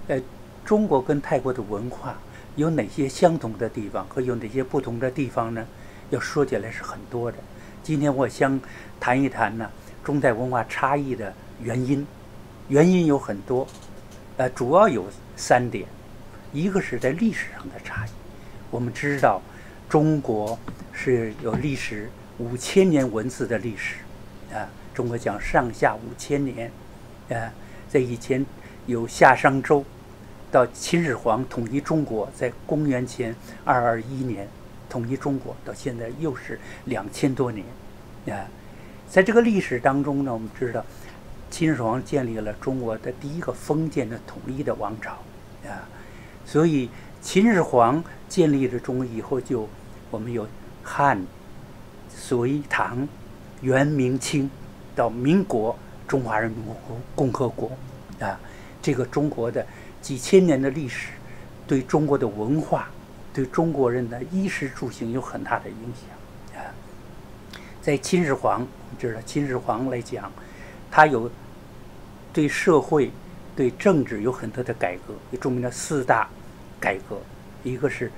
中国跟泰国的文化有哪些相同的地方和有哪些不同的地方呢？要说起来是很多的。今天我想谈一谈呢中泰文化差异的原因。原因有很多，主要有3点。一个是在历史上的差异。我们知道，中国是有历史5000年文字的历史，中国讲上下5000年，在以前有夏商周，到秦始皇统一中国，在公元前221年统一中国，到现在又是2000多年，在这个历史当中呢，我们知道秦始皇建立了中国的第一个封建的统一的王朝，所以秦始皇建立了中国以后，我们有汉、隋、唐、元、明、清，到民国中华人民共和国，这个中国的几千年的历史，对中国的文化，对中国人的衣食住行有很大的影响，在秦始皇，我们知道秦始皇来讲，他有对社会、对政治有很多的改革，有著名的4大改革，一个是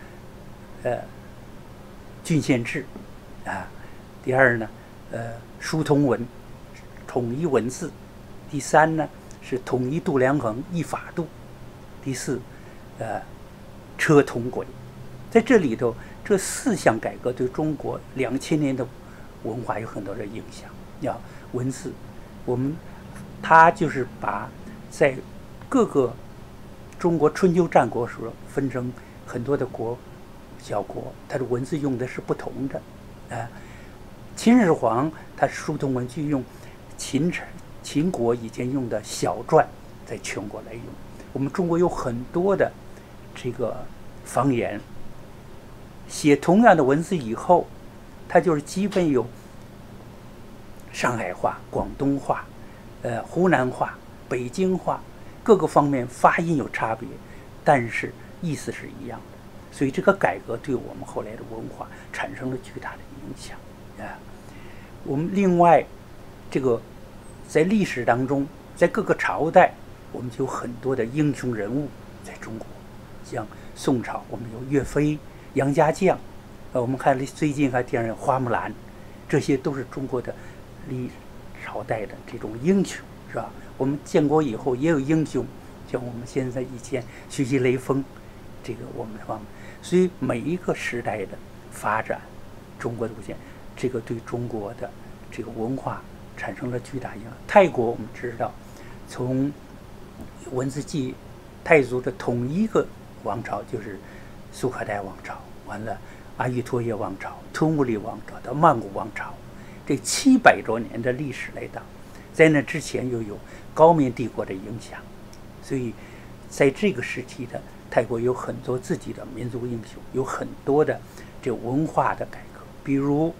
郡县制，第二呢，书同文，统一文字，第3呢是统一度量衡，一法度，第4，车同轨。在这里头，这4项改革对中国2000年的文化有很多的影响。文字，他就是把在各个中国春秋战国时候分成很多的小国，他的文字用的是不同的。秦始皇他书同文就用秦国以前用的小篆，在全国来用。我们中国有很多的这个方言，写同样的文字以后，它就是基本有上海话、广东话、湖南话、北京话，各个方面发音有差别，但是意思是一样的。所以这个改革对我们后来的文化产生了巨大的影响。我们另外这个在历史当中，在各个朝代，我们就有很多的英雄人物在中国，像宋朝我们有岳飞、杨家将，我们看最近还电影花木兰，这些都是中国的朝代的这种英雄，是吧？我们建国以后也有英雄，像我们现在以前学习雷锋，这个我们方面，所以每一个时代的发展，中国的路线，这个对中国的这个文化产生了巨大影响。泰国我们知道，从文字记泰族的统一个王朝就是苏可代王朝，完了阿育陀耶王朝、吞武里王朝到曼谷王朝，这700多年的历史来讲，在那之前又有高棉帝国的影响，所以在这个时期的泰国有很多自己的民族英雄，有很多的这文化的改革，比如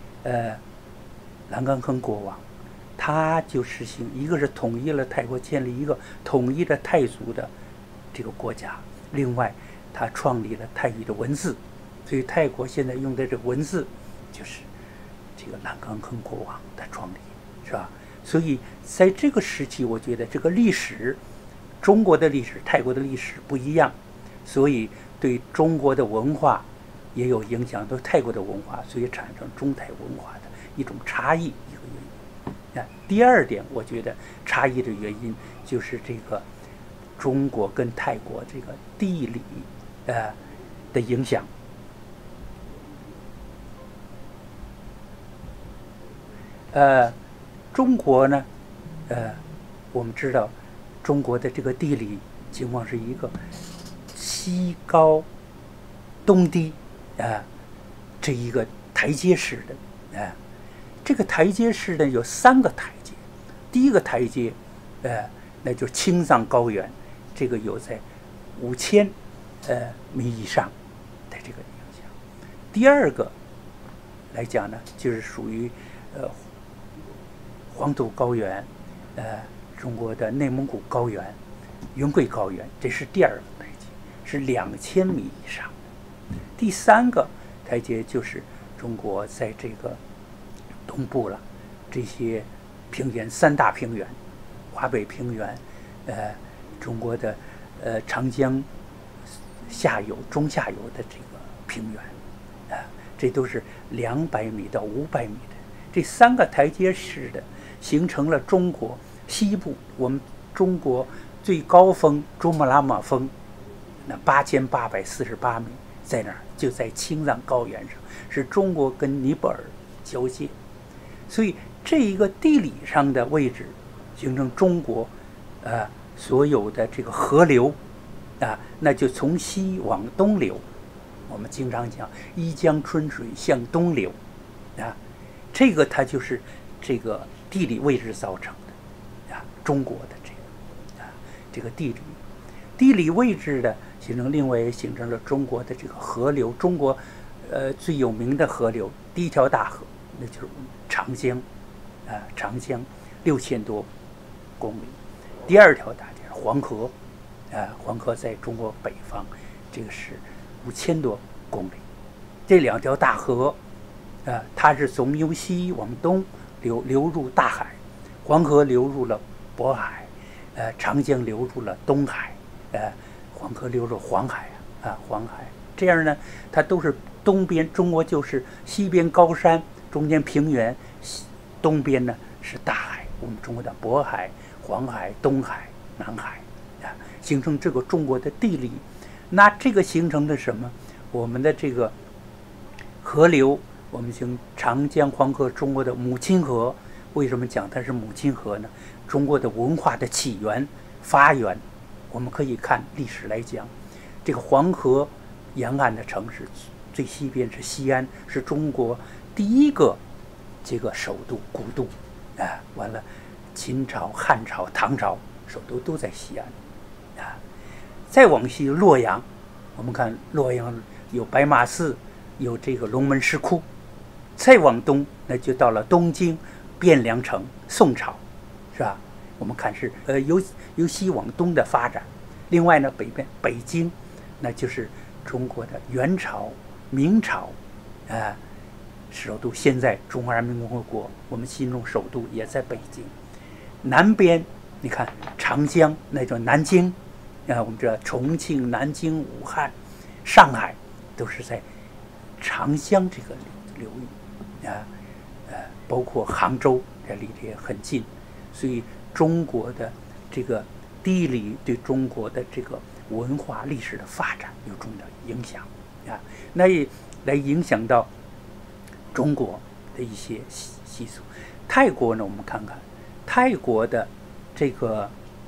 兰甘亨国王，他就实行一个是统一了泰国，建立一个统一的泰族的这个国家，另外他创立了泰语的文字，所以泰国现在用的这个文字就是这个兰甘亨国王的创立，是吧？所以在这个时期，我觉得这个历史，中国的历史、泰国的历史不一样，所以对中国的文化也有影响，对泰国的文化，所以产生中泰文化的一种差异，一个原因。第2点，我觉得差异的原因就是这个中国跟泰国这个地理的影响。中国呢，我们知道中国的这个地理情况是一个西高东低这一个台阶式的，这个台阶式呢有3个台阶。第一个台阶，那就是青藏高原，这个有在5000米以上的这个影响。第2个来讲呢，就是属于黄土高原，中国的内蒙古高原、云贵高原，这是第2个台阶，是2000米以上的。第3个台阶就是中国在这个东部了，这些平原3大平原，华北平原，中国的长江下游、中下游的这个平原，这都是200米到500米的，这3个台阶式的，形成了中国西部我们中国最高峰珠穆朗玛峰，那8848米，在哪儿？就在青藏高原上，是中国跟尼泊尔交界，所以这一个地理上的位置，形成中国，所有的这个河流，那就从西往东流。我们经常讲一江春水向东流，这个它就是这个地理位置造成的，中国的这个地理位置的形成，另外也形成了中国的这个河流。中国最有名的河流，第一条大河那就是长江，长江6000多公里。第二条大江黄河，黄河在中国北方，这个是5000多公里。这2条大河，它是由西往东流入大海，黄河流入了渤海，长江流入了东海，黄河流入黄海黄海。这样呢，它都是东边，中国就是西边高山，中间平原，东边呢是大海，我们中国的渤海、黄海、东海、南海，形成这个中国的地理。那这个形成的什么？我们的这个河流，我们称长江、黄河，中国的母亲河。为什么讲它是母亲河呢？中国的文化的起源、发源，我们可以看历史来讲，这个黄河沿岸的城市，最西边是西安，是中国第一个这个首都、古都，完了，秦朝、汉朝、唐朝首都都在西安，再往西洛阳，我们看洛阳有白马寺，有这个龙门石窟，再往东那就到了东京、汴梁城，宋朝，是吧？我们看是由西往东的发展。另外呢，北边北京，那就是中国的元朝、明朝，首都。现在中华人民共和国，我们心中首都也在北京。南边你看长江，那叫南京，我们知道重庆、南京、武汉、上海都是在长江这个流域，包括杭州，这离得也很近，所以中国的这个地理对中国的这个文化历史的发展有重大影响，那也来影响到中国的一些习俗。泰国呢，我们看看泰国的这个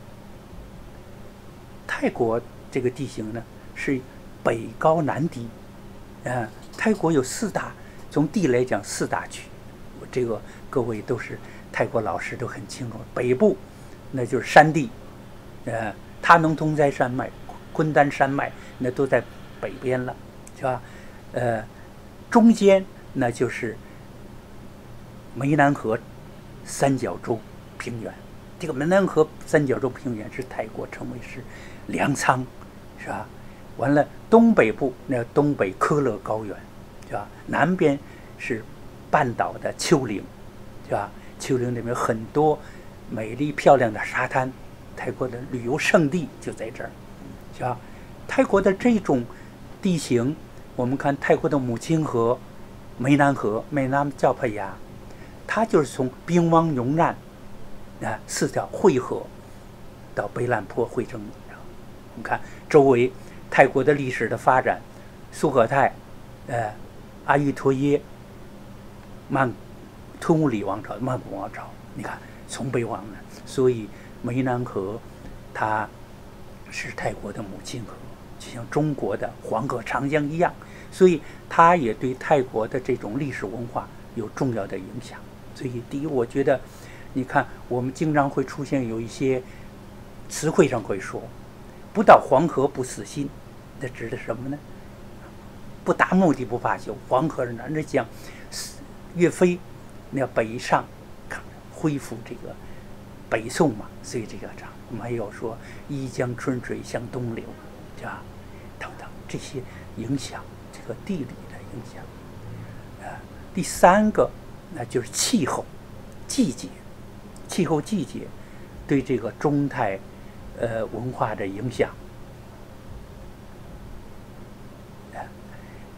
地形呢是北高南低，泰国有4大，从地来讲4大区，这个各位都是泰国老师都很清楚。北部那就是山地，他能通塞山脉、昆丹山脉那都在北边了，是吧？中间那就是湄南河三角洲平原，这个湄南河三角洲平原是泰国称为是粮仓，是吧？完了，东北部那东北科勒高原，是吧？南边是半岛的丘陵，是吧？丘陵里面很多美丽漂亮的沙滩，泰国的旅游胜地就在这儿，是吧？泰国的这种地形，我们看泰国的母亲河湄南河、湄南教帕亚，它就是从兵汪永难4条汇合到北兰坡汇成。我们看周围泰国的历史的发展，苏可泰、阿育陀耶、吞武里王朝、曼谷王朝，你看从北往南，所以湄南河它是泰国的母亲河，就像中国的黄河、长江一样，所以它也对泰国的这种历史文化有重要的影响。所以第一，我觉得你看我们经常会出现有一些词汇上会说不到黄河不死心，这指的什么呢？不达目的不罢休。黄河是哪？那讲岳飞那北上恢复这个北宋嘛，所以这个章我们还有说一江春水向东流，是吧？等等这些影响，这个地理的影响。第3个那就是气候季节，气候季节对这个中泰文化的影响，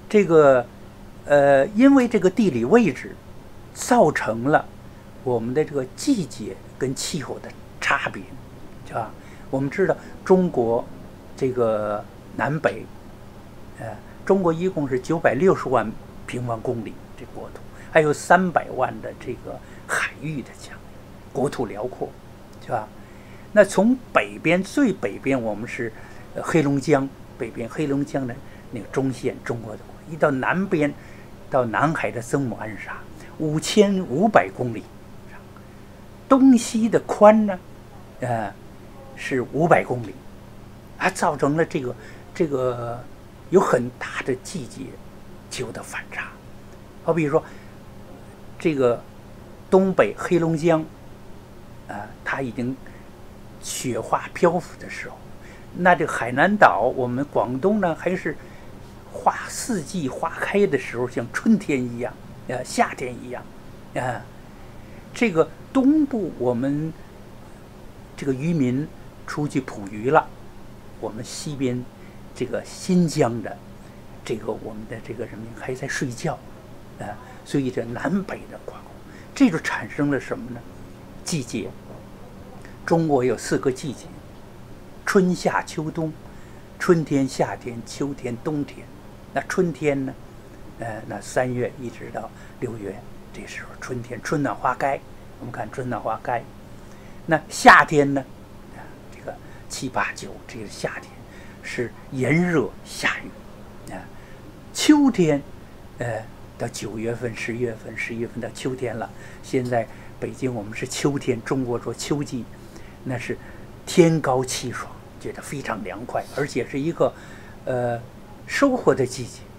这个因为这个地理位置，造成了我们的这个季节跟气候的差别，是吧？我们知道中国这个南北，中国一共是960万平方公里这国土，还有300万的这个海域的疆域，国土辽阔，是吧？那从北边最北边我们是黑龙江，北边黑龙江的那个中线，中国的一到南边到南海的曾母暗沙5500公里，东西的宽呢，是500公里，还造成了这个有很大的季节气候的反差。好比说，这个东北黑龙江，它已经雪花漂浮的时候，那这个海南岛，我们广东呢还是四季花开的时候，像春天一样，夏天一样，这个东部我们这个渔民出去捕鱼了，我们西边这个新疆的这个我们的这个人民还在睡觉，所以这南北的跨度，这就产生了什么呢？季节。中国有4个季节：春夏秋冬，春天、夏天、秋天、冬天。那春天呢？那3月一直到6月，这时候春天，春暖花开。我们看春暖花开。那夏天呢？这个7、8、9，这个夏天是炎热下雨。秋天，到9月份、10月份、11月份到秋天了。现在北京我们是秋天，中国说秋季，那是天高气爽，觉得非常凉快，而且是一个收获的季节，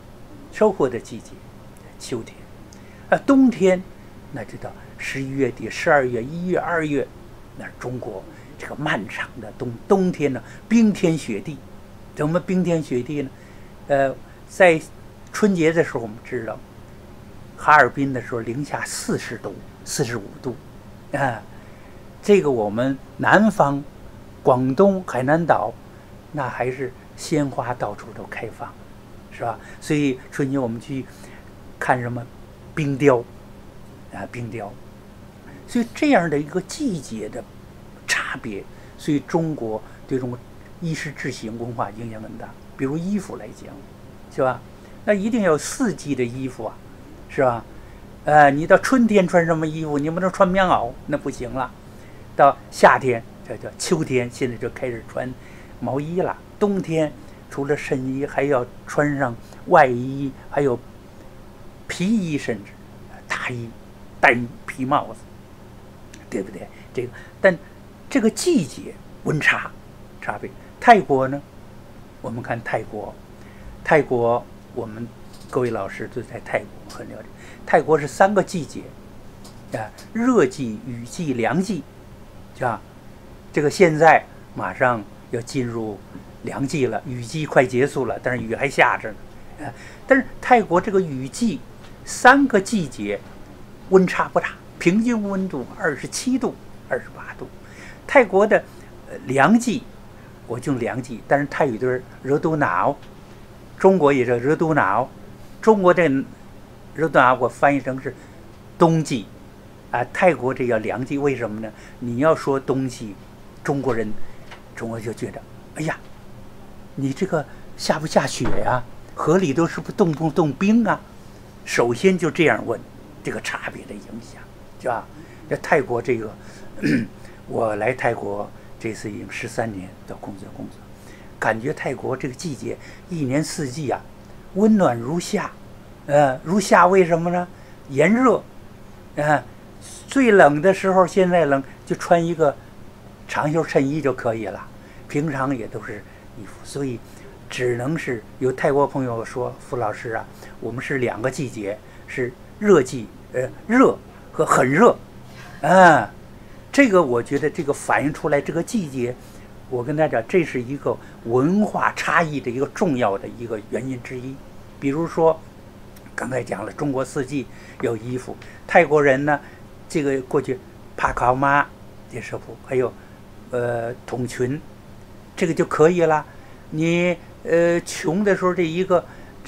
秋天。冬天那就到11月底、12月、1月、2月，那是中国这个漫长的冬天呢，冰天雪地。怎么冰天雪地呢？在春节的时候，我们知道，哈尔滨的时候零下40度、45度，这个我们南方，广东、海南岛，那还是鲜花到处都开放，是吧？所以春节我们去看什么冰雕，冰雕。所以这样的一个季节的差别，所以中国对中国衣食住行文化影响很大。比如衣服来讲，是吧？那一定要有4季的衣服啊，是吧？你到春天穿什么衣服？你不能穿棉袄，那不行了。到夏天，这叫秋天，现在就开始穿毛衣了。冬天除了衬衣，还要穿上外衣，还有皮衣，甚至大衣、戴皮帽子，对不对？但这个季节温差别。泰国呢？我们看泰国我们各位老师都在泰国很了解。泰国是3个季节，热季、雨季、凉季，是吧？这个现在马上要进入凉季了，雨季快结束了，但是雨还下着呢。但是泰国这个雨季3个季节温差不大，平均温度27度、28度。泰国的凉季，我就凉季，但是泰语就是热都脑，中国也是热都脑。中国这热都脑我翻译成是冬季，泰国这叫凉季。为什么呢？你要说冬季，中国就觉得，哎呀，你这个下不下雪呀？河里都是不冻不冻冰啊？首先就这样问，这个差别的影响，是吧？在泰国这个，我来泰国这次已经13年的工作，感觉泰国这个季节1年4季啊，温暖如夏，如夏为什么呢？炎热，最冷的时候，现在冷就穿一个长袖衬衣就可以了，平常也都是衣服，所以只能是有泰国朋友说，傅老师啊，我们是2个季节，是热季，热和很热，这个我觉得这个反映出来这个季节，我跟大家讲，这是一个文化差异的一个重要的一个原因之一。比如说，刚才讲了中国4季有衣服，泰国人呢，这个过去帕考玛这是服，还有筒裙，这个就可以了。你穷的时候，这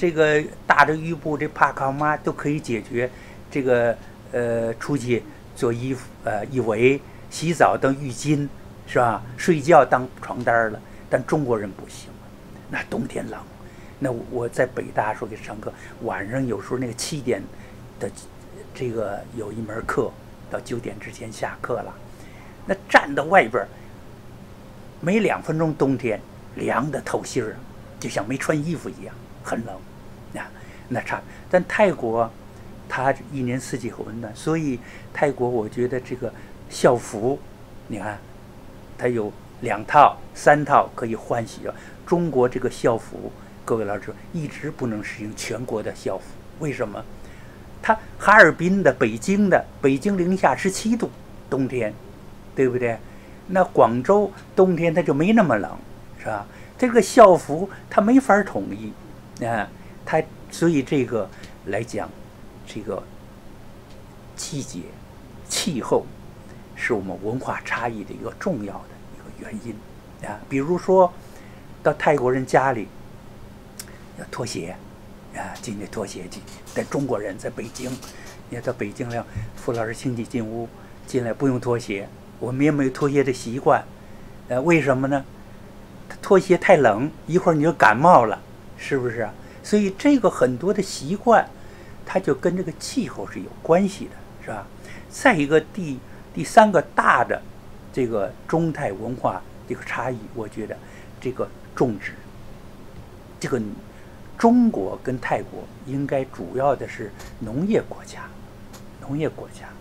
这个大的浴布，这帕卡玛都可以解决这个出去做衣服衣围、洗澡当浴巾是吧？睡觉当床单了。但中国人不行，那冬天冷，那我在北大时候给上课，晚上有时候那个7点的这个有一门课，到9点之前下课了，那站到外边没2分钟，冬天凉的透心儿，就像没穿衣服一样，很冷啊。那差，但泰国它一年四季很温暖，所以泰国我觉得这个校服，你看它有2套、3套可以换洗的。中国这个校服，各位老师一直不能实行全国的校服，为什么？它哈尔滨的、北京零下17度，冬天，对不对？那广州冬天它就没那么冷，是吧？这个校服它没法统一啊，所以这个来讲，这个季节、气候是我们文化差异的一个重要的一个原因啊。比如说，到泰国人家里要脱鞋啊，进去脱鞋去。但中国人在北京，你到北京了，傅老师亲戚进屋进来不用脱鞋，我们也没有脱鞋的习惯。为什么呢？脱鞋太冷，一会儿你就感冒了，是不是啊？所以这个很多的习惯，它就跟这个气候是有关系的，是吧？再一个第3个大的这个中泰文化这个差异，我觉得这个种植，这个中国跟泰国应该主要的是农业国家，农业国家。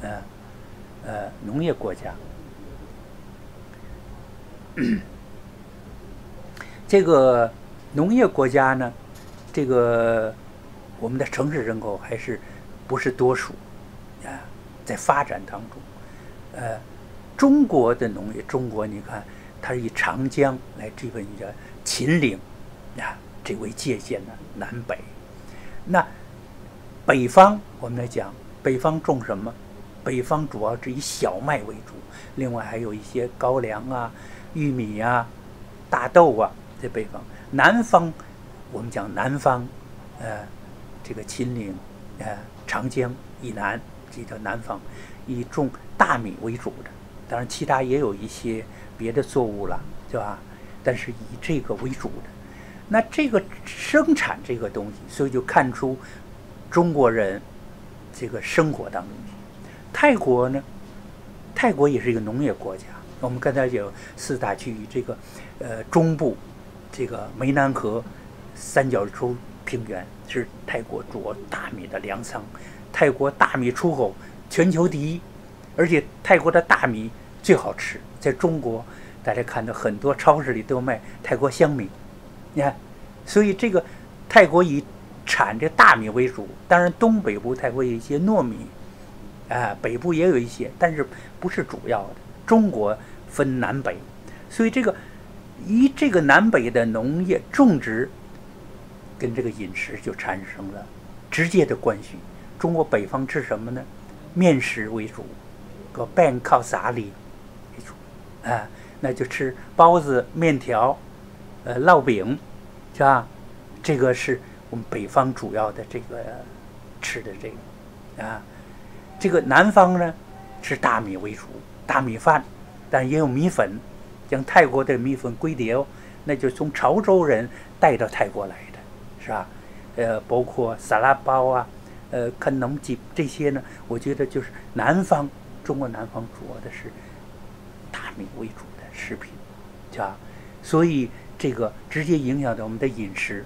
这个农业国家呢，这个我们的城市人口还是不是多数啊，在发展当中。中国的农业，中国你看它是以长江来这个秦岭啊这为界限的南北。那北方我们来讲，北方种什么？北方主要是以小麦为主，另外还有一些高粱啊、玉米啊、大豆啊，在北方。南方我们讲南方，这个秦岭，长江以南，这叫南方，以种大米为主的，当然其他也有一些别的作物了，是吧？但是以这个为主的。那这个生产这个东西，所以就看出中国人这个生活当中。泰国呢，泰国也是一个农业国家。我们刚才有4大区域，这个中部这个湄南河三角洲平原是泰国主要大米的粮仓，泰国大米出口全球第1，而且泰国的大米最好吃。在中国大家看到很多超市里都卖泰国香米，你看，所以这个泰国以产这大米为主，当然东北部泰国有一些糯米，北部也有一些，但是不是主要的。中国分南北，所以这个南北的农业种植跟这个饮食就产生了直接的关系。中国北方吃什么呢？面食为主，个饭靠啥里为主那就吃包子、面条、烙饼，是吧？这个是我们北方主要的这个吃的这个这个南方呢是大米为主，大米饭，但也有米粉，像泰国的米粉龟碟那就从潮州人带到泰国来的，是吧？包括沙拉包啊，肯农吉这些呢，我觉得就是南方，中国南方主要的是大米为主的食品，是吧？所以这个直接影响到我们的饮食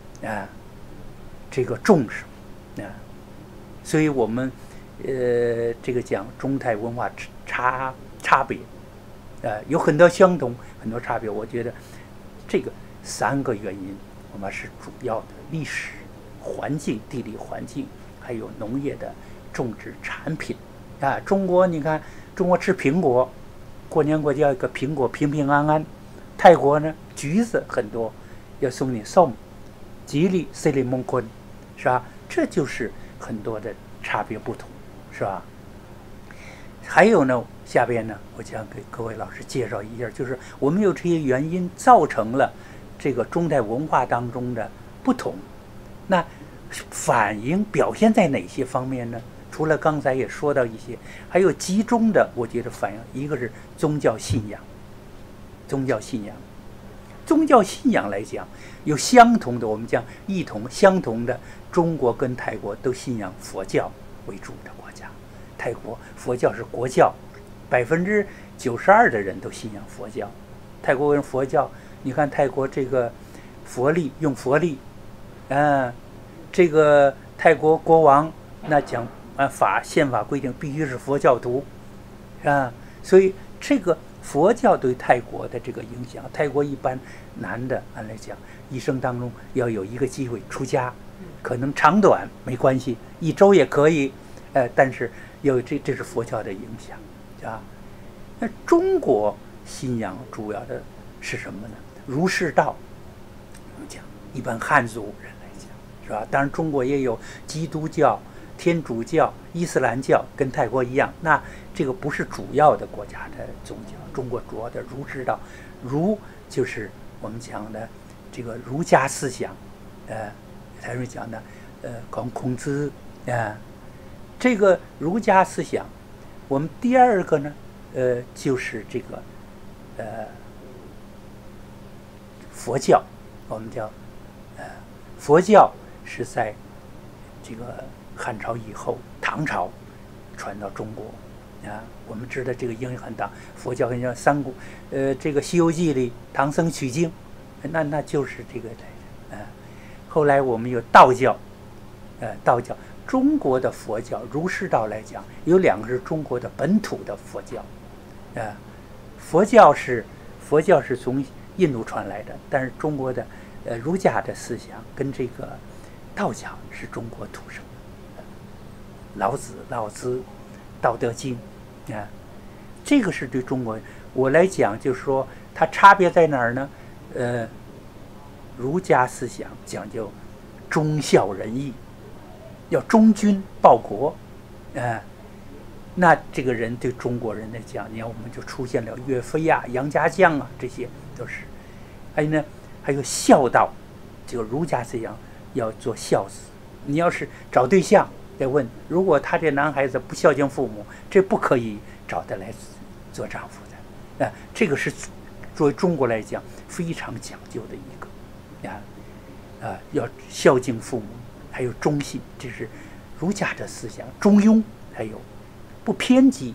这个重视所以我们这个讲中泰文化差别，有很多相同，很多差别。我觉得这个3个原因，我们是主要的历史环境、地理环境，还有农业的种植产品中国你看，中国吃苹果，过年过节要一个苹果平平安安。泰国呢，橘子很多，要送你送吉利西利蒙坤，是吧？这就是很多的差别不同，是吧？还有呢，下边呢，我想给各位老师介绍一下，就是我们有这些原因造成了这个中泰文化当中的不同那反映表现在哪些方面呢？除了刚才也说到一些，还有集中的，我觉得反映一个是宗教信仰，宗教信仰，宗教信仰来讲有相同的，我们讲异同相同的，中国跟泰国都信仰佛教为主的国家，泰国佛教是国教，92%的人都信仰佛教。泰国人佛教，你看泰国这个佛历用佛历，这个泰国国王那讲宪法规定必须是佛教徒，所以这个佛教对泰国的这个影响，泰国一般男的按来讲，一生当中要有一个机会出家，可能长短没关系，1周也可以，但是这是佛教的影响，那中国信仰主要的是什么呢？儒释道，我们讲一般汉族人来讲，是吧？当然中国也有基督教、天主教、伊斯兰教，跟泰国一样。那这个不是主要的国家的宗教，中国主要的儒释道，儒就是我们讲的这个儒家思想，才是讲的孔子这个儒家思想。我们第二个呢，就是这个佛教，我们叫佛教是在这个汉朝以后，唐朝传到中国我们知道这个影响很大。佛教跟像三国，这个《西游记》里唐僧取经，那就是这个后来我们有道教，道教。中国的佛教儒释道来讲，有2个是中国的本土的佛教，佛教是从印度传来的，但是中国的儒家的思想跟这个道教是中国土生的，老子《道德经》这个是对中国我来讲，就是说它差别在哪儿呢？儒家思想讲究忠孝仁义，要忠君报国，那这个人对中国人来讲，你看我们就出现了岳飞杨家将这些都是。还有孝道，这个儒家思想要做孝子。你要是找对象，得问，如果他这男孩子不孝敬父母，这不可以找他来做丈夫的。这个是作为中国来讲非常讲究的一个要孝敬父母，还有忠信，这是儒家的思想，中庸，还有不偏激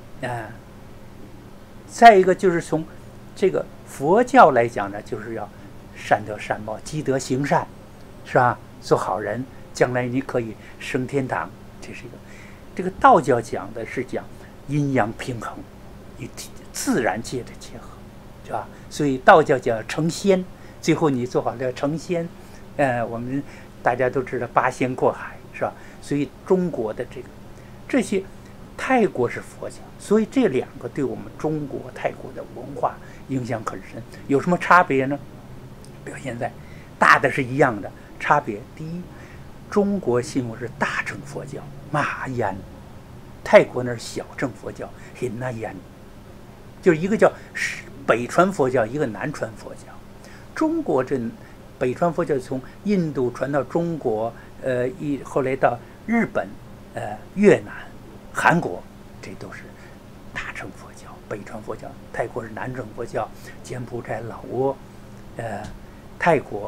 再一个就是从这个佛教来讲呢，就是要善得善报，积德行善，是吧？做好人，将来你可以升天堂。这是一个。这个道教讲的是讲阴阳平衡，与自然界的结合，是吧？所以道教讲成仙，最后你做好了成仙。我们大家都知道八仙过海，是吧？所以中国的这些，泰国是佛教，所以这2个对我们中国泰国的文化影响很深。有什么差别呢？表现在大的是一样的，差别第一，中国信奉是大乘佛教玛烟，泰国那是小乘佛教hin那烟，就是一个叫北传佛教，一个南传佛教。中国这北传佛教从印度传到中国，后来到日本、越南、韩国，这都是大乘佛教。北传佛教，泰国是南传佛教，柬埔寨、老挝，泰国，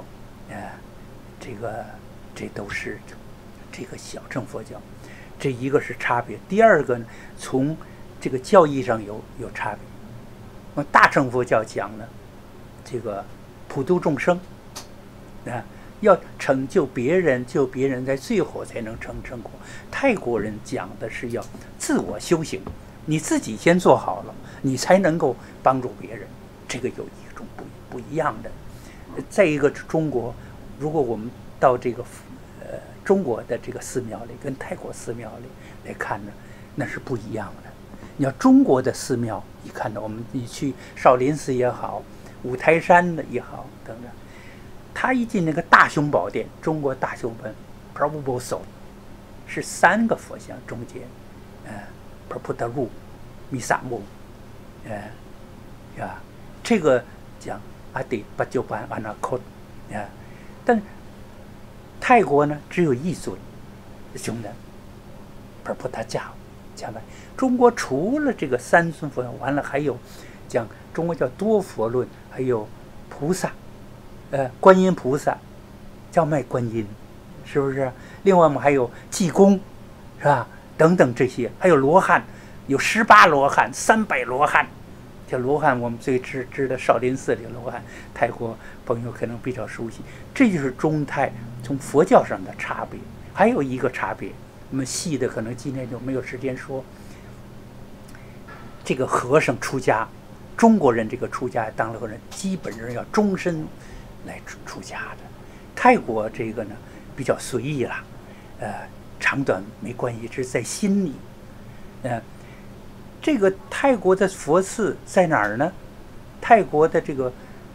这都是这个小乘佛教。这一个是差别。第二个呢，从这个教义上有差别。大乘佛教讲呢，这个普度众生，要成就别人，救别人，在最后才能成果。泰国人讲的是要自我修行，你自己先做好了，你才能够帮助别人。这个有一种不一样的。再一个，中国，如果我们到这个中国的这个寺庙里跟泰国寺庙里来看呢，那是不一样的。你要中国的寺庙，你看到你去少林寺也好，五台山的也好等等，他一进那个大雄宝殿，中国大雄本 Prabhupada 是3个佛像中间，Prabhupada Ru Misamu，这个讲阿底巴就班阿那克，但泰国呢只有一尊熊的普陀迦外，中国除了这个3尊佛，完了还有讲中国叫多佛论，还有菩萨，观音菩萨叫卖观音，是不是？另外我们还有济公，是吧？等等这些，还有罗汉，有18罗汉、300罗汉。这罗汉我们最知的少林寺里罗汉，泰国朋友可能比较熟悉。这就是中泰从佛教上的差别。还有一个差别，我们细的可能今天就没有时间说。这个和尚出家，中国人这个出家当了和尚，基本上要终身来出家的。泰国这个呢比较随意了，长短没关系，只是在心里。这个泰国的佛寺在哪儿呢？泰国的这个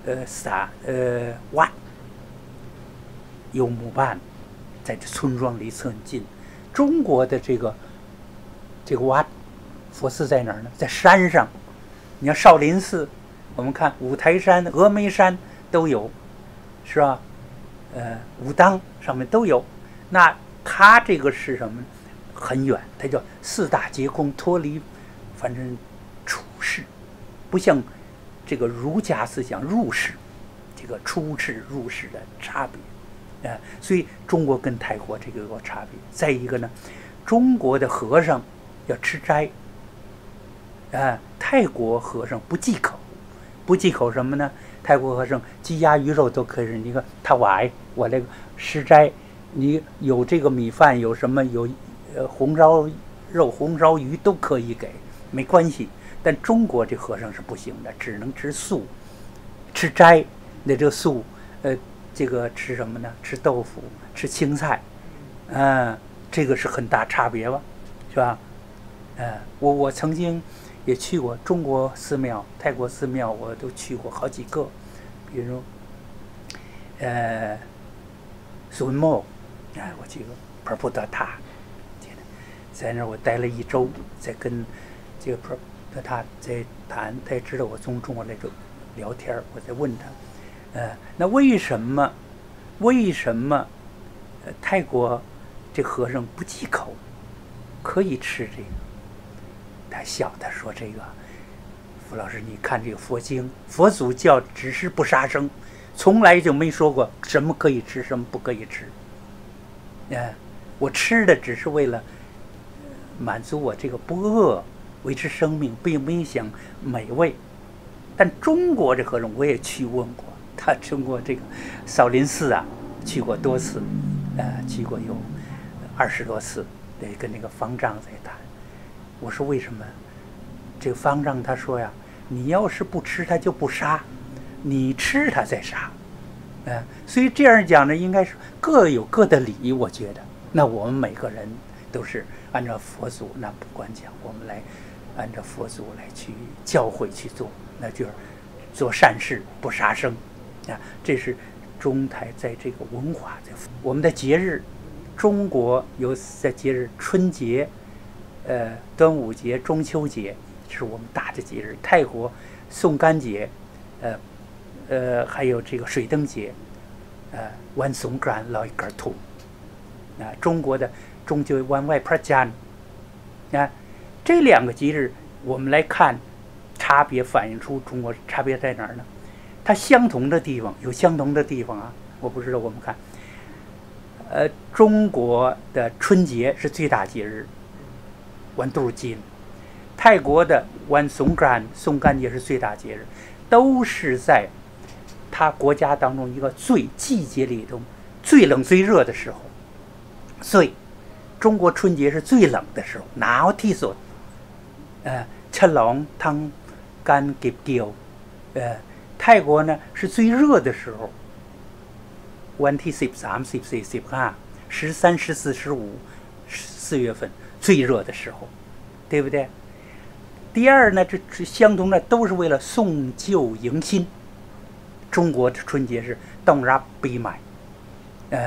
wat有母办，在这村庄离很近。中国的这个wat佛寺在哪儿呢？在山上。你像少林寺，我们看五台山、峨眉山都有，是吧？武当上面都有。那它这个是什么？很远，它叫4大皆空，脱离反正处世，不像这个儒家思想入世，这个出世入世的差别。所以中国跟泰国这个有差别。再一个呢，中国的和尚要吃斋。泰国和尚不忌口，不忌口什么呢？泰国和尚鸡鸭鱼肉都可以。你看他我这个吃斋，你有这个米饭，有什么有红烧肉、红烧鱼都可以给，没关系。但中国这和尚是不行的，只能吃素，吃斋。那这个素，这个吃什么呢？吃豆腐，吃青菜，这个是很大差别吧，是吧？我曾经也去过中国寺庙、泰国寺庙，我都去过好几个，比如苏文茂，我去过普普达塔，在那儿我待了1周，在跟这个普达塔在谈，他也知道我从中国来聊天，我在问他，那为什么泰国这和尚不忌口，可以吃这个？他笑，他说：“这个傅老师，你看这个佛经，佛祖教只是不杀生，从来就没说过什么可以吃，什么不可以吃。我吃的只是为了满足我这个不饿，维持生命，并没想美味。但中国这和尚我也去问过，他中国这个少林寺啊，去过多次，去过有20多次，得跟那个方丈在谈。我说为什么？这个方丈他说呀，你要是不吃他就不杀，你吃他再杀，所以这样讲呢，应该是各有各的理。我觉得，那我们每个人都是按照佛祖，那不管讲，我们来按照佛祖来去教诲去做，那就是做善事，不杀生，这是中泰在这个文化，在我们的节日，中国有在节日春节。端午节、中秋节是我们大的节日。泰国送干节，还有这个水灯节，Wan Songkran Loi Kartu，中国的中秋 Wan Wai Prajan，这2个节日我们来看差别，反映出中国差别在哪儿呢？它相同的地方有相同的地方啊，我不知道。我们看，中国的春节是最大节日。Wan Du Jin， 泰国的 Wan Songkran 送干节是最大节日，都是在他国家当中一个季节里头最冷最热的时候。所以中国春节是最冷的时候，หนาวที่สุด，ฉลองทั้งการเก็บเกี่ยว，泰国呢是最热的时候，วันที่13、14、15、13、14、15，4月份。最热的时候，对不对？第二呢，这相同的都是为了送旧迎新。中国的春节是ต้อนรับปีใหม่，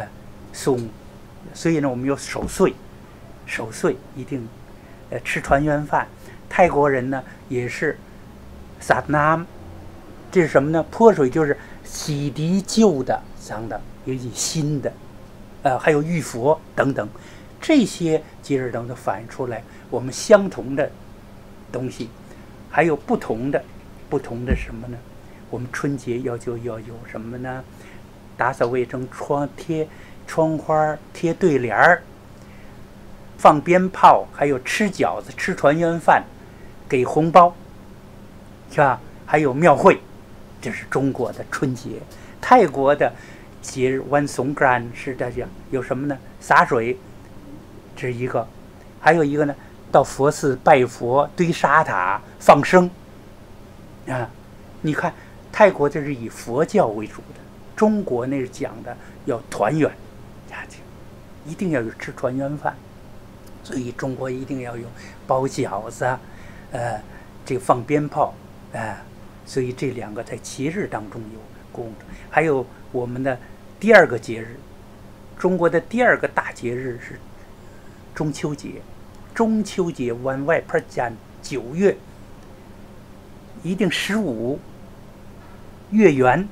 送，所以呢，我们有守岁，守岁一定，吃团圆饭。泰国人呢也是撒南，这是什么呢？泼水就是洗涤旧的、脏的，尤其新的， 还有浴佛等等，这些节日当中反映出来我们相同的东西，还有不同的什么呢？我们春节要有什么呢？打扫卫生，贴窗花，贴对联儿，放鞭炮，还有吃饺子、吃团圆饭，给红包，是吧？还有庙会，这是中国的春节。泰国的节日Wan Songkran是大家有什么呢？洒水，这是一个；还有一个呢，到佛寺拜佛、堆沙塔、放生。啊，你看泰国这是以佛教为主的，中国那是讲的要团圆，一定要有吃团圆饭，所以中国一定要有包饺子啊，这个放鞭炮所以这两个在节日当中有共同。还有我们的第二个节日，中国的第二个大节日是中秋节。中秋节Wan Vai Prajan 9月，一定15月圆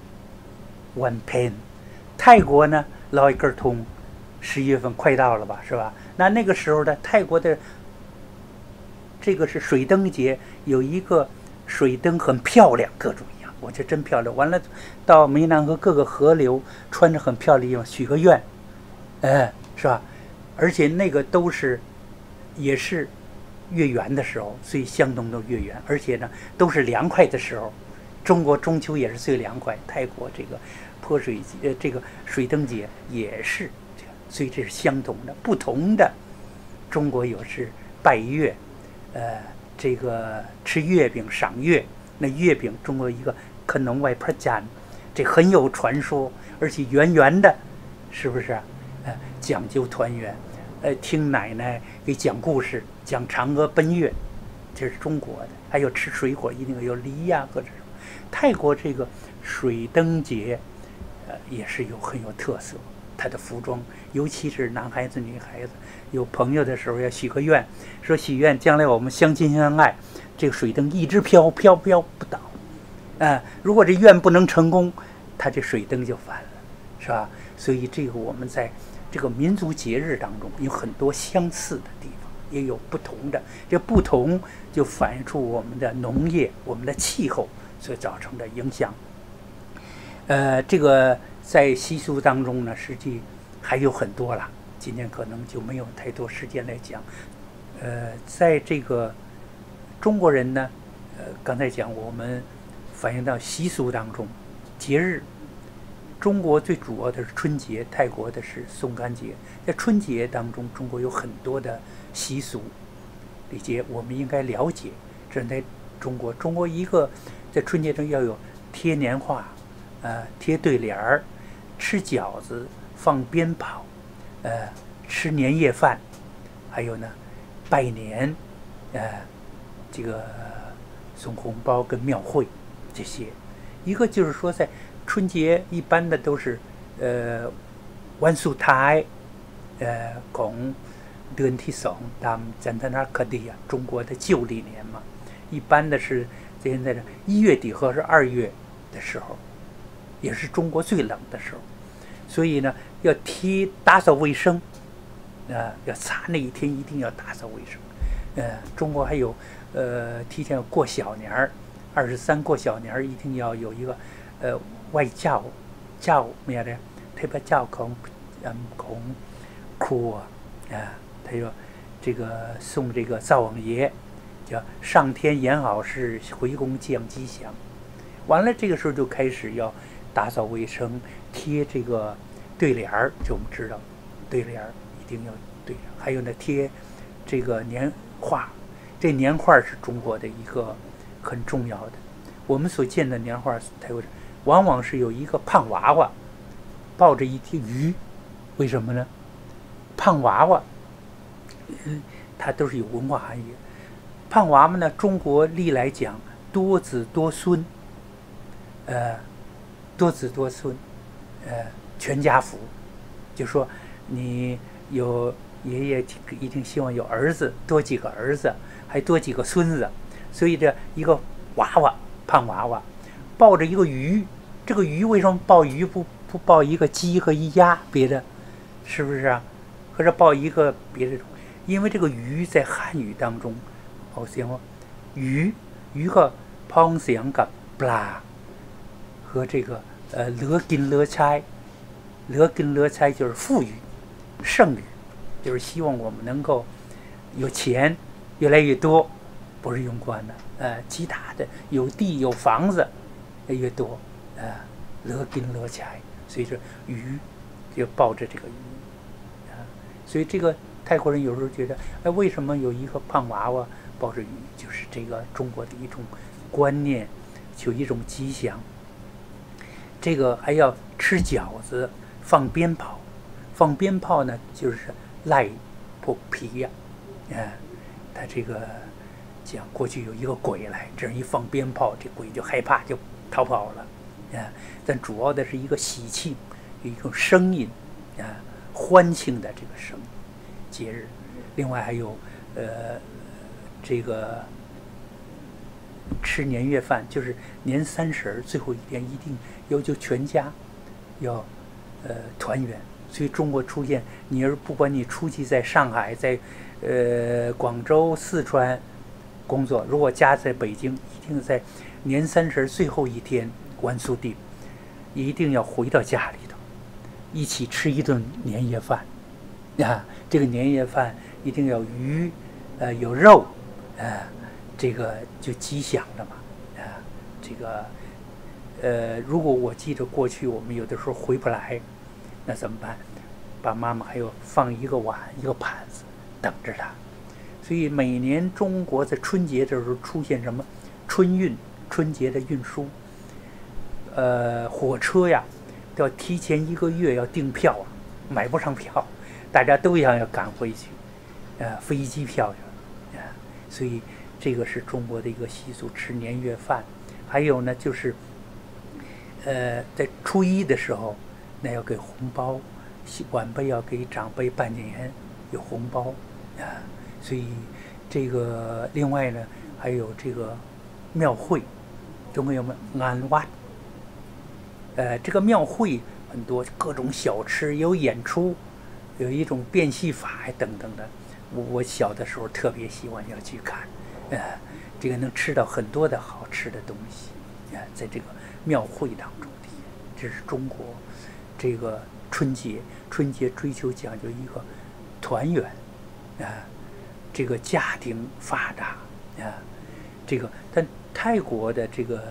Wan Pen。泰国呢Loi Krathong 11月份快到了吧，是吧？那个时候的泰国的这个是水灯节，有一个水灯很漂亮，各种一样，我觉得真漂亮。完了，到湄南河各个河流，穿着很漂亮的衣服许个愿，是吧？而且那个都是也是月圆的时候，所以相同的月圆，而且呢都是凉快的时候。中国中秋也是最凉快，泰国这个泼水节，这个水灯节也是这样，所以这是相同的。不同的，中国有是拜月，这个吃月饼、赏月。那月饼，中国一个Khnom Vai Prajan，这很有传说，而且圆圆的，是不是？讲究团圆，听奶奶给讲故事，讲嫦娥奔月，这是中国的。还有吃水果，一定有梨呀或者什么。泰国这个水灯节，也是很有特色。他的服装，尤其是男孩子、女孩子有朋友的时候要许个愿，说许愿将来我们相亲相爱，这个水灯一直飘不倒。如果这愿不能成功，他这水灯就反了，是吧？所以这个我们在这个民族节日当中有很多相似的地方，也有不同的。这不同就反映出我们的农业、我们的气候所造成的影响。这个在习俗当中呢，实际还有很多了，今天可能就没有太多时间来讲。在这个中国人呢，刚才讲我们反映到习俗当中，节日，中国最主要的是春节，泰国的是送干节。在春节当中，中国有很多的习俗礼节，我们应该了解。这在中国一个在春节中要有贴年画，贴对联儿，吃饺子，放鞭炮，吃年夜饭，还有呢，拜年，这个送红包跟庙会这些。一个就是说，在春节一般的都是วันสุดท้ายของเดือนที่2ตามจันทรคติ中国的旧历年嘛，一般的是现在的1月底或是2月的时候，也是中国最冷的时候，所以呢要打扫卫生，要擦那一天一定要打扫卫生。中国还有提前过小年儿，23过小年儿一定要有一个外教咩的，特别教ของครู他说这个送这个灶王爷，叫上天言好事，回宫降吉祥。完了这个时候就开始要打扫卫生，贴这个对联儿，就我们知道对联儿一定要对，还有呢贴这个年画，这年画是中国的一个很重要的。我们所见的年画，它往往是有一个胖娃娃抱着一条鱼，为什么呢？胖娃娃，它都是有文化含义。胖娃娃呢，中国历来讲多子多孙，多子多孙，全家福，就说你有爷爷一定希望有儿子，多几个儿子，还多几个孙子，所以这一个娃娃，胖娃娃抱着一个鱼，这个鱼为什么抱鱼不抱一个鸡和一鸭别的？ 是不是啊？或者报一个别的种，因为这个鱼在汉语当中，好像鱼和旁想กับปลา和这个乐金乐差，乐金乐差就是富裕、剩余，就是希望我们能够有钱越来越多，不是用惯的，其他的有地有房子越多，乐金乐差，所以说鱼就抱着这个鱼，所以这个泰国人有时候觉得，为什么有一个胖娃娃抱着鱼，就是这个中国的一种观念，就一种吉祥。这个还要吃饺子，放鞭炮，放鞭炮呢就是赖破皮呀，他这个讲过去有一个鬼来，这一放鞭炮，这鬼就害怕就逃跑了，但主要的是一个喜庆，有一种声音，欢庆的这个声音节日。另外还有这个吃年夜饭，就是年30最后一天一定要求全家要团圆。所以中国出现，不管你出去在上海、在广州、四川工作，如果家在北京，一定在年30最后一天完宿地，一定要回到家里头，一起吃一顿年夜饭。这个年夜饭一定要鱼，有肉，这个就吉祥了嘛，这个如果我记得过去我们有的时候回不来，那怎么办？爸妈妈还有放一个碗一个盘子等着他。所以每年中国在春节的时候出现什么春运，春节的运输，火车呀都要提前1个月要订票啊，买不上票，大家都要赶回去，飞机票去，所以这个是中国的一个习俗，吃年夜饭。还有呢，就是在初一的时候，那要给红包，晚辈要给长辈拜年，有红包，所以这个另外呢，还有这个庙会，中国有没有安瓦？这个庙会很多各种小吃，有演出，有一种变戏法等等的。我小的时候特别喜欢要去看，这个能吃到很多的好吃的东西，在这个庙会当中的，这是中国这个春节追求讲究一个团圆，这个家庭发达，这个但泰国的这个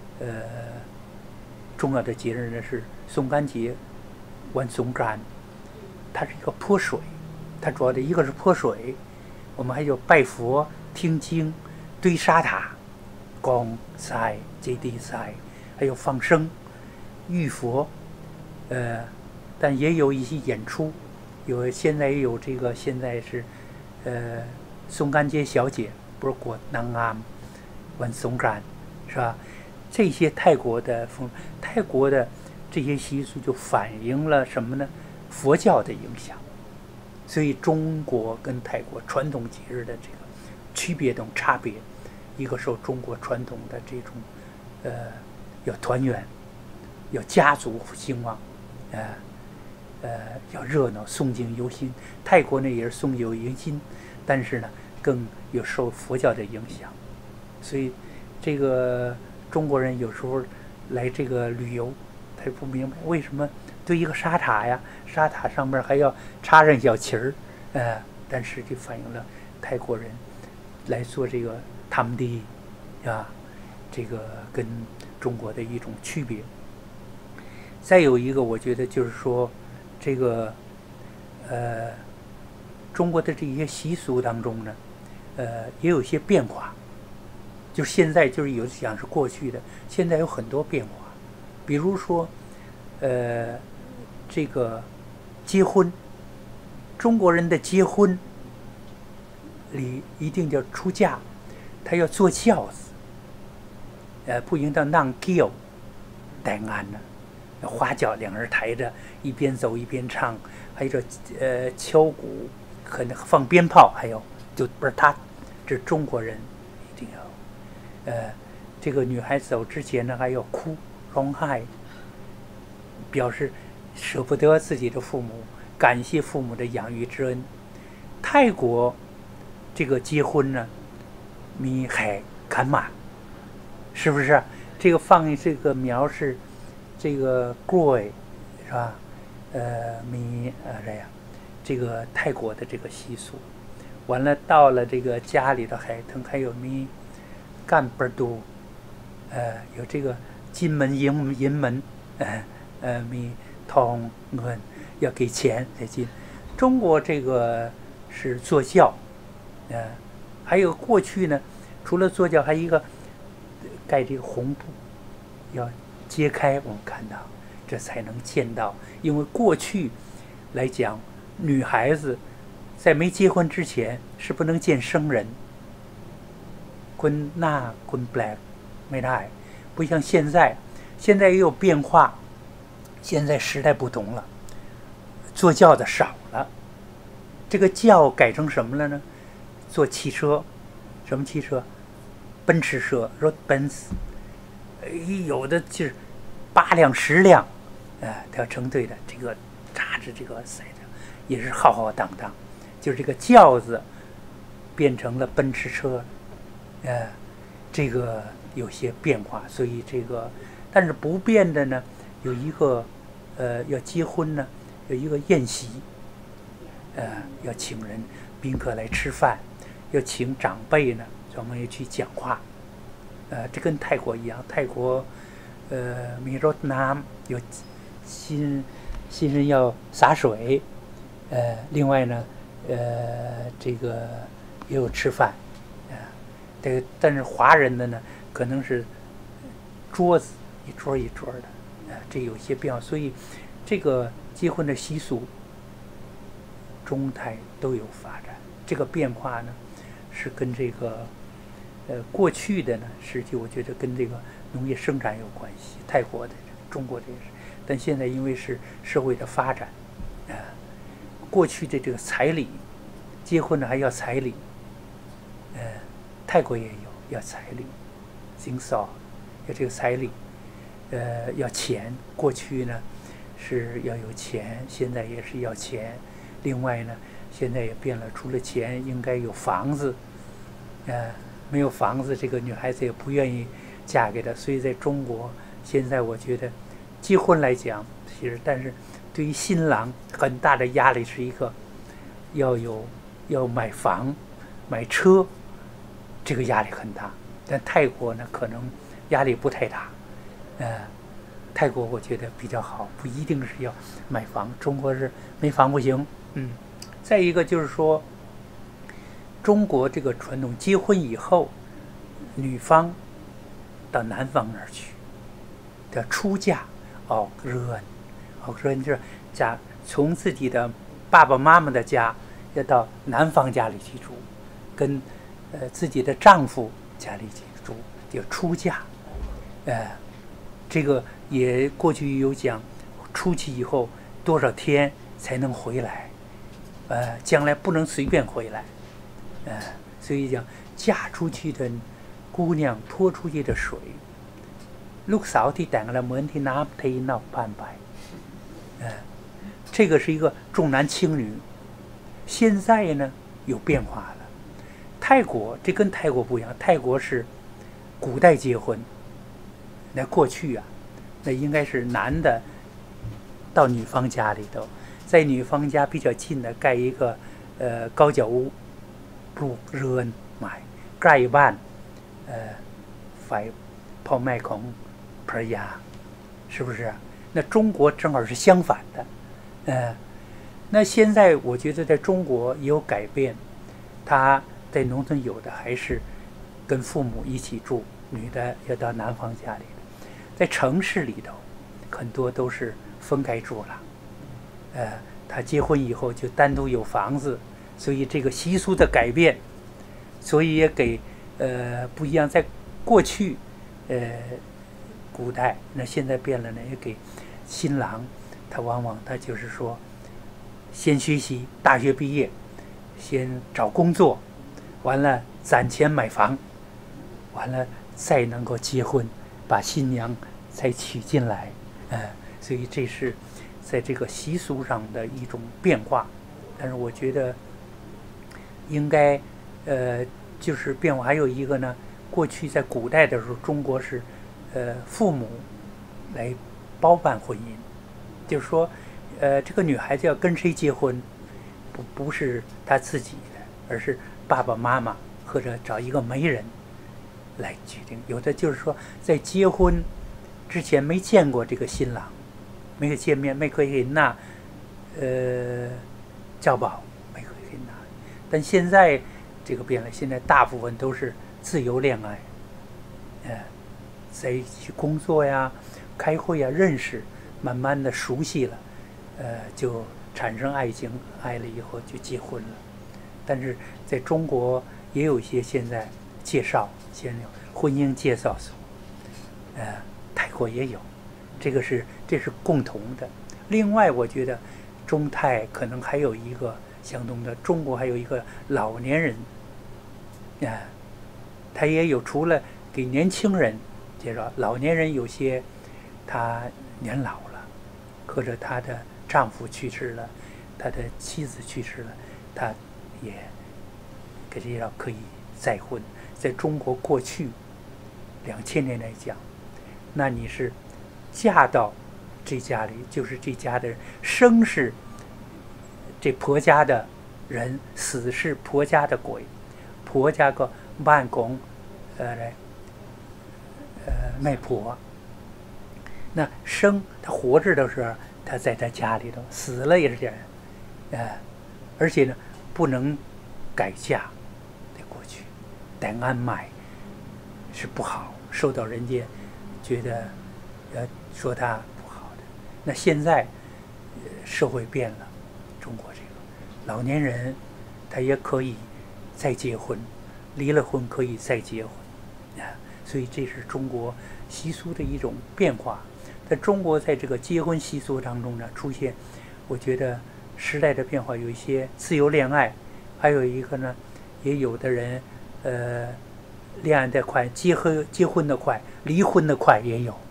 重要的节日呢是松干节，玩松干，它是一个泼水，它主要的一个是泼水，我们还有拜佛、听经、堆沙塔、供塞、接地塞，还有放生、浴佛，但也有一些演出，现在也有这个，现在是松干节小姐，不是过南安玩松干，是吧？这些泰国的这些习俗就反映了什么呢？佛教的影响。所以中国跟泰国传统节日的这个区别等差别，一个受中国传统的这种要团圆，要家族兴旺，要热闹，诵经游心。泰国呢也是诵经游心，但是呢更有受佛教的影响。所以这个中国人有时候来这个旅游，他不明白为什么堆一个沙塔呀，沙塔上面还要插上小旗儿，但是就反映了泰国人来做这个他们的这个跟中国的一种区别。再有一个，我觉得就是说，这个中国的这些习俗当中呢，也有一些变化。就现在就是有讲是过去的，现在有很多变化。比如说，这个结婚，中国人的结婚里一定要出嫁，他要坐轿子，不应当让轿带安呢，花轿两人抬着，一边走一边唱，还有这敲鼓，可能放鞭炮，还有就不是他，这中国人一定要。这个女孩子走之前呢，还要哭，ร้องไห้，表示舍不得自己的父母， 感谢父母的养育之恩。泰国这个结婚呢，米海坎马，是不是？这个放这个苗是这个贵，是吧？这个泰国的这个习俗。完了，到了这个家里的海豚，还有米干巴多，有这个金门、银门，米通恩要给钱才进。中国这个是坐轿，还有过去呢，除了坐轿，还有一个盖这个红布，要揭开，我们看到这才能见到，因为过去来讲，女孩子在没结婚之前是不能见生人，คนหน้าคนแปลกไม่ได้，不像现在，现在也有变化，现在时代不同了，坐轿的少了，这个轿改成什么了呢？坐汽车，什么汽车？奔驰车 ，road Benz， 有的就是8辆10辆，它要成队的，这个扎着这个塞着，也是浩浩荡荡。就是这个轿子变成了奔驰车，这个有些变化，所以这个，但是不变的呢，有一个要结婚呢，有一个宴席，要请人宾客来吃饭，要请长辈呢，专门去讲话，这跟泰国一样，泰国มีรดน้ำ有新人要洒水，另外呢。这个也有吃饭，但是华人的呢，可能是桌子一桌一桌的，这有些变化，所以这个结婚的习俗，中泰都有发展。这个变化呢，是跟这个过去的呢，实际我觉得跟这个农业生产有关系，泰国的、中国的也是，但现在因为是社会的发展，过去的这个彩礼，结婚呢还要彩礼，泰国也有要彩礼，金少要这个彩礼，要钱。过去呢是要有钱，现在也是要钱。另外呢，现在也变了，除了钱，应该有房子，没有房子，这个女孩子也不愿意嫁给他。所以在中国，现在我觉得结婚来讲，其实但是。对于新郎很大的压力是一个要买房买车，这个压力很大。但泰国呢可能压力不太大，泰国我觉得比较好，不一定是要买房，中国是没房不行。再一个就是说，中国这个传统，结婚以后，女方到男方那儿去，叫出嫁说就是从自己的爸爸妈妈的家要到男方家里去住，跟自己的丈夫家里去住，叫出嫁。这个也过去有讲，出去以后多少天才能回来，将来不能随便回来，所以讲嫁出去的姑娘泼出去的水，ลูกสาวที่แต่งแล้วเหมือนที่น้ำเทนอกผ่านไป。这个是一个重男轻女，现在呢有变化了。泰国这跟泰国不一样，泰国是古代结婚，那过去啊，那应该是男的到女方家里头，在女方家比较近的盖一个高脚屋，ปลูกเรือนใหม่ใกล้บ้านฝ่ายพ่อแม่ของภรรยา，是不是？那中国正好是相反的，那现在我觉得在中国也有改变，他在农村有的还是跟父母一起住，女的要到男方家里的，在城市里头很多都是分开住了，他结婚以后就单独有房子，所以这个习俗的改变，所以也给不一样，在过去古代，那现在变了呢，也给新郎，他往往他就是说，先学习，大学毕业，先找工作，完了攒钱买房，完了再能够结婚，把新娘才娶进来，所以这是在这个习俗上的一种变化，但是我觉得应该就是变化。还有一个呢，过去在古代的时候，中国是父母来包办婚姻，就是说这个女孩子要跟谁结婚，不是她自己的，而是爸爸妈妈或者找一个媒人来决定。有的就是说在结婚之前没见过这个新郎，没有见面，没可以拿交保，没可以拿。但现在这个变了，现在大部分都是自由恋爱，在一起工作呀、开会呀、认识，慢慢的熟悉了，就产生爱情，爱了以后就结婚了。但是在中国也有一些现在介绍，现在有婚姻介绍所，泰国也有，这是共同的。另外，我觉得中泰可能还有一个相同的，中国还有一个老年人，他也有除了给年轻人介绍，老年人有些他年老了，或者他的丈夫去世了，他的妻子去世了，他也给介绍可以再婚。在中国过去2000年来讲，那你是嫁到这家里，就是这家的人，生是这婆家的人，死是婆家的鬼，婆家个办公媒婆。那生他活着的时候，他在他家里头；死了也是这样，而且呢，不能改嫁。在过去，但安买是不好，受到人家觉得说他不好的。那现在社会变了，中国这个老年人他也可以再结婚，离了婚可以再结婚，所以这是中国习俗的一种变化。在中国，在这个结婚习俗当中呢，出现，我觉得时代的变化有一些自由恋爱，还有一个呢，也有的人恋爱的快，结婚的快，离婚的快也有，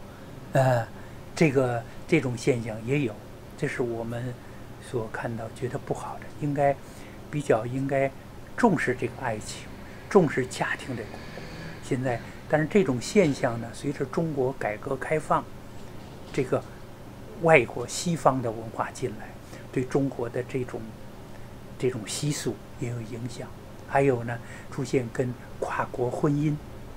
这种现象也有，这是我们所看到觉得不好的，应该重视这个爱情，重视家庭的。现在，但是这种现象呢，随着中国改革开放，这个外国西方的文化进来，对中国的这种习俗也有影响。还有呢，出现跟跨国婚姻，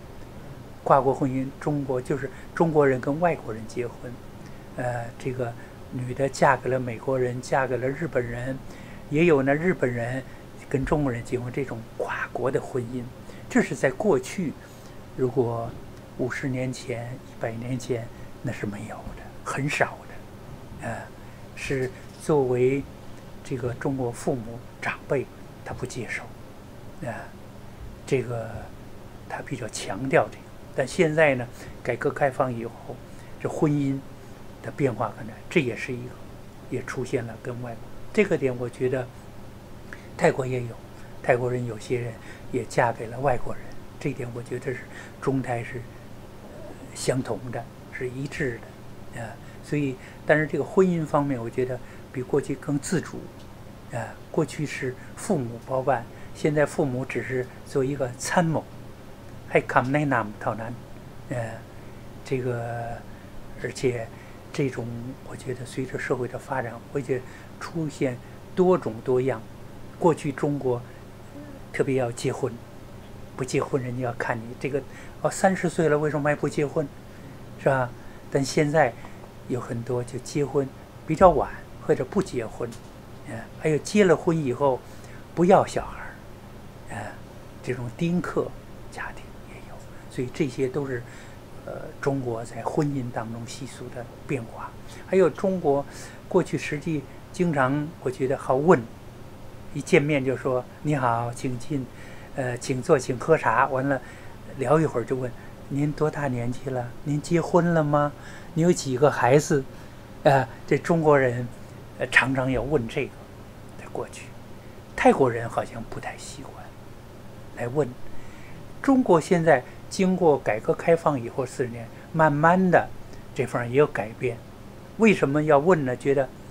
中国就是中国人跟外国人结婚，这个女的嫁给了美国人，嫁给了日本人，也有呢日本人跟中国人结婚，这种跨国的婚姻，这是在过去，如果50年前、100年前，那是没有的，很少的，是作为这个中国父母长辈，他不接受，这个他比较强调这个。但现在呢，改革开放以后，这婚姻的变化可能这也是一个，也出现了跟外国这个点，我觉得泰国也有，泰国人有些人也嫁给了外国人，这一点我觉得是中泰是相同的，是一致的，所以但是这个婚姻方面，我觉得比过去更自主，过去是父母包办，现在父母只是做一个参谋，还คำแนะนำเท่านั้น，这个而且这种我觉得随着社会的发展，我觉得出现多种多样。过去中国特别要结婚，不结婚人家要看你这个30岁了为什么还不结婚，是吧？但现在有很多就结婚比较晚或者不结婚，还有结了婚以后不要小孩，这种丁克家庭也有，所以这些都是中国在婚姻当中习俗的变化。还有中国过去实际经常我觉得好问，一见面就说你好，请进，请坐，请喝茶，完了聊一会儿就问您多大年纪了？您结婚了吗？你有几个孩子？这中国人常常要问这个，在过去，泰国人好像不太习惯来问。中国现在经过改革开放以后40年，慢慢的这方面也有改变。为什么要问呢？觉得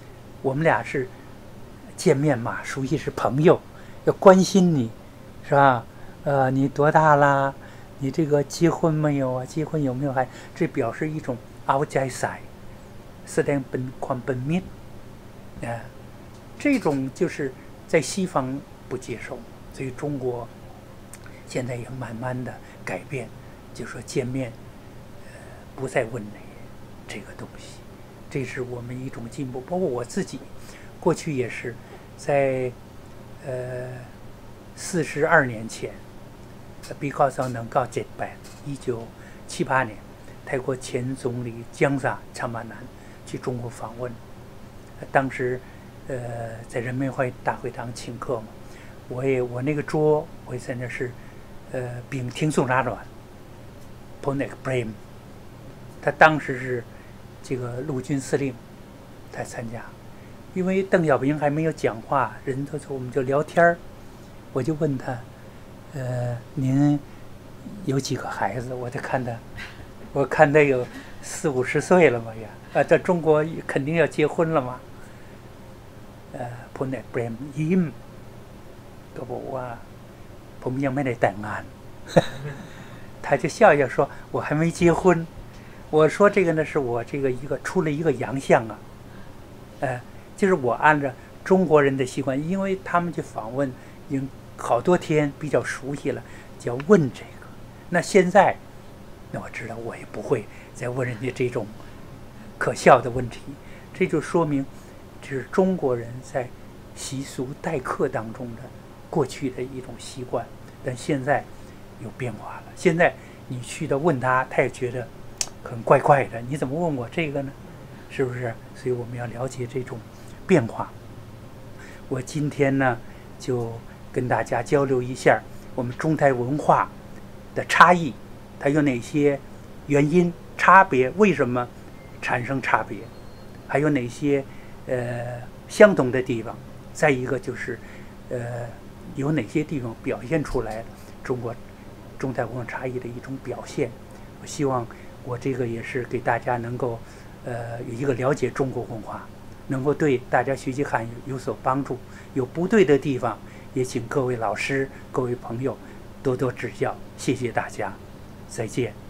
我们俩是见面嘛，属于是朋友，要关心你，是吧？你多大啦？你这个结婚没有啊？结婚有没有孩子？这表示一种เอาใจใส่แสดงเป็นความเป็นมิตร这种就是在西方不接受，所以中国现在也慢慢的改变，就说见面，不再问这个东西，这是我们一种进步。包括我自己，过去也是在42年前，because of 能够1978年，泰国前总理江萨查马南去中国访问，当时在人民大会堂请客嘛，我那个桌我在那是并听宋查短 Ponek Brem， 他当时是这个陆军司令，他参加，因为邓小平还没有讲话，人都我们就聊天儿，我就问他，您有几个孩子？我看他有40、50岁了嘛呀，在中国肯定要结婚了嘛。Ponek Brem ยิ้มก็บอกว่าผมยังไม่ได้แต่งงาน他就笑笑说我还没结婚。我说这个呢是我这个出了一个洋相啊，就是我按照中国人的习惯，因为他们去访问已经好多天，比较熟悉了，就要问这个。那现在，那我知道我也不会再问人家这种可笑的问题，这就说明这是中国人在习俗待客当中的过去的一种习惯，但现在有变化了。现在你去的问他，他也觉得很怪怪的，你怎么问我这个呢？是不是？所以我们要了解这种变化。我今天呢，就跟大家交流一下我们中泰文化的差异，它有哪些原因、差别，为什么产生差别，还有哪些相同的地方。再一个就是有哪些地方表现出来中泰文化差异的一种表现。我希望我这个也是给大家能够有一个了解中国文化，能够对大家学习汉语有所帮助。有不对的地方，也请各位老师、各位朋友多多指教。谢谢大家，再见。